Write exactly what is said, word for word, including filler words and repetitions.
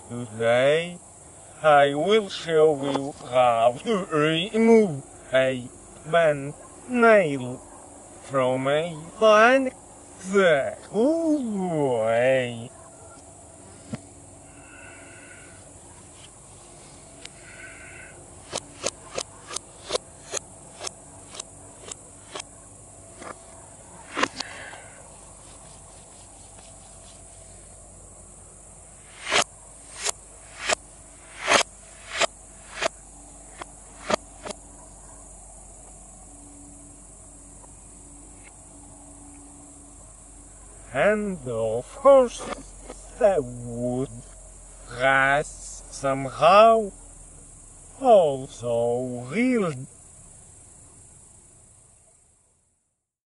Today, I will show you how to remove a bent nail from a bike the whole way. And of course, the wood has somehow also healed